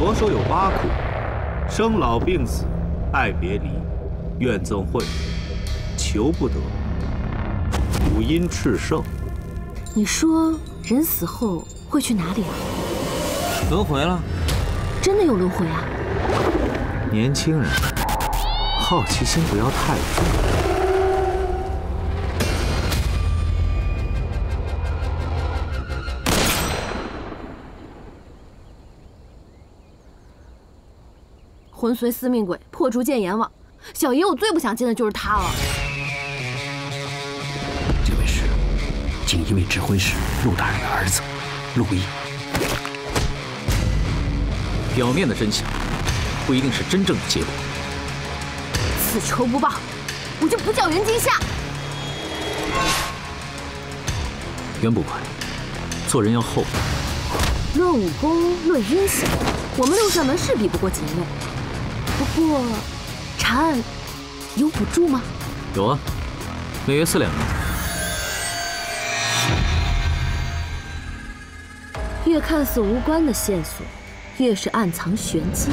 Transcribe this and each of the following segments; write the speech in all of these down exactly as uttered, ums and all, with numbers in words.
佛手有八苦：生老病死、爱别离、怨憎会、求不得。五阴炽盛。 你说人死后会去哪里啊？ 轮回了。 真的有轮回啊？ 年轻人，好奇心不要太重。 魂随司命鬼，破除剑阎王。小爷我最不想见的就是他了。 这位是锦衣卫指挥使陆大人的儿子，陆毅。 表面的真相，不一定是真正的结果。 此仇不报，我就不叫袁今夏。 袁捕快，做人要厚道。 论武功，论阴险，我们六扇门是比不过锦衣卫。 不过，查案有补助吗？ 有啊，每月四两银。 越看似无关的线索，越是暗藏玄机。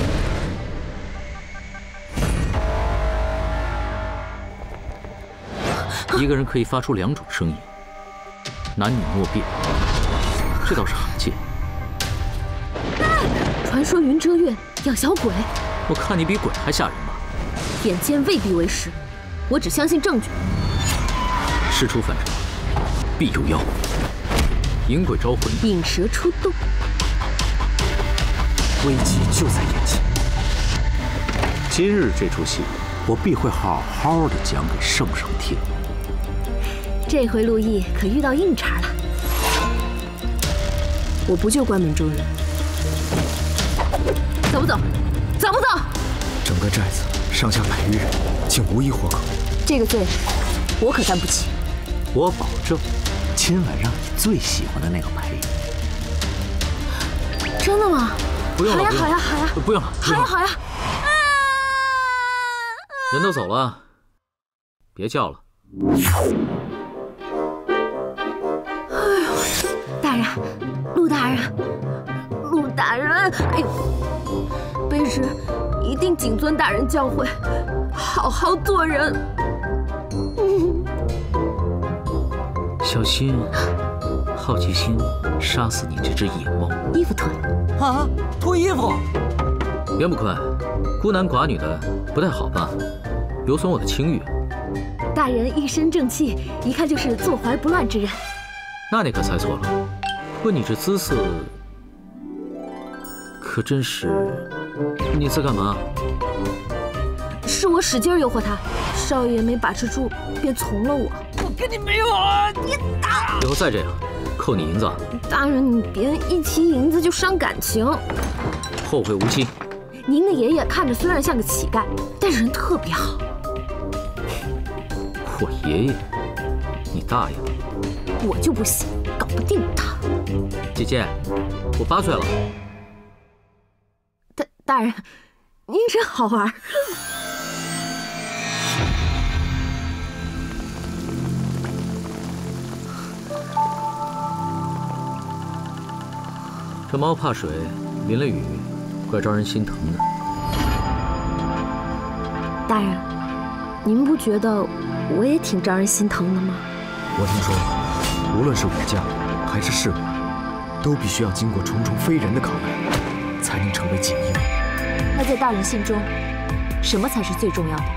一个人可以发出两种声音，男女莫辨，这倒是罕见。 传说云遮月养小鬼。 我看你比鬼还吓人吧？ 眼见未必为实，我只相信证据。 事出反常，必有妖。引鬼招魂， 引蛇出洞， 危机就在眼前。 今日这出戏，我必会好好的讲给圣上听。 这回陆毅可遇到硬茬了。我不救关门中人，走不走？ 走不走？ 整个寨子上下百余人，竟无一活口。 这个罪，我可担不起。 我保证，今晚让你最喜欢的那个陪。 真的吗？ 不用了， 好呀，好呀，好呀， 不用了， 好呀，好呀。 人都走了，别叫了。 哎呦，大人，陆大人，陆大人，哎呦！ 卑职一定谨遵大人教诲，好好做人。嗯、 小心，好奇心杀死你这只野猫。 衣服脱了啊！脱衣服！ 袁捕快，孤男寡女的不太好吧？有损我的清誉。 大人一身正气，一看就是坐怀不乱之人。 那你可猜错了。不过你这姿色，可真是…… 你在干嘛？ 是我使劲诱惑他，少爷没把持住，便从了我。 我跟你没有啊！你打！ 以后再这样，扣你银子。 大人，你别一提银子就伤感情。 后会无期。 您的爷爷看着虽然像个乞丐，但是人特别好。 我爷爷？你大爷！ 我就不信搞不定他。 姐姐，我八岁了。 大大人，您真好玩。 这猫怕水，淋了雨，怪招人心疼的。 大人，您不觉得我也挺招人心疼的吗？ 我听说，无论是武将还是士兵，都必须要经过重重非人的考验，才能成为锦衣卫。 那在大人心中，什么才是最重要的？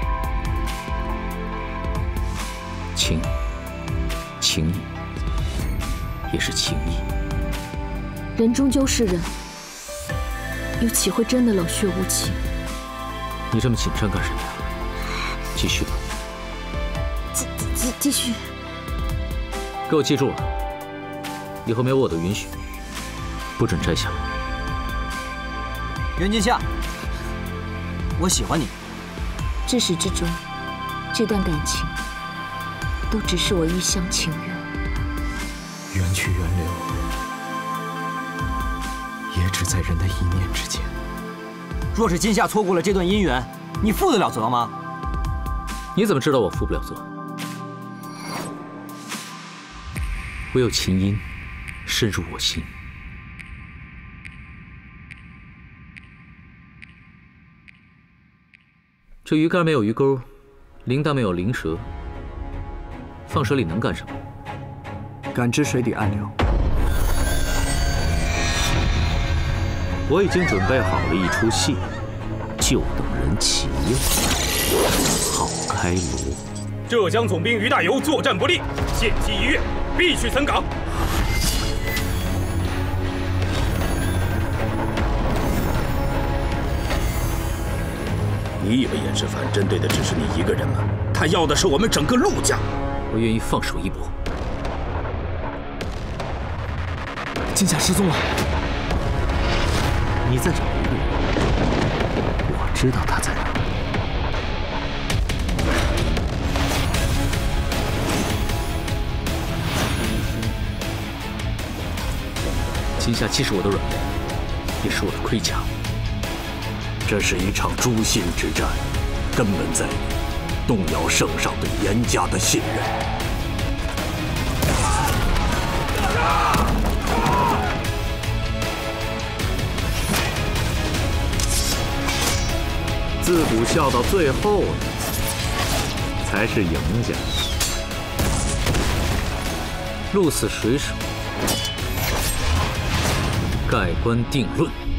情，情义，也是情义。 人终究是人，又岂会真的冷血无情？ 你这么紧张干什么呀？继续吧。 继继继续。 给我记住了，以后没有我的允许，不准摘下来。 袁今夏。 我喜欢你。 至始至终，这段感情都只是我一厢情愿。 缘去缘留，也只在人的一念之间。 若是今夏错过了这段姻缘，你负得了责吗？ 你怎么知道我负不了责？唯有琴音深入我心。 这鱼竿没有鱼钩，铃铛没有灵蛇，放水里能干什么？ 感知水底暗流。 我已经准备好了一出戏，就等人启用。好开锣！ 浙江总兵于大猷作战不利，限期一月，必须森岗。 你以为严世蕃针对的只是你一个人吗？他要的是我们整个陆家。 我愿意放手一搏。 金夏失踪了。 你在找一个人，我知道他在哪。 金夏既是我的软肋，也是我的盔甲。 这是一场诛心之战，根本在于动摇圣上对严家的信任。 自古笑到最后的才是赢家。 鹿死谁手，盖棺定论。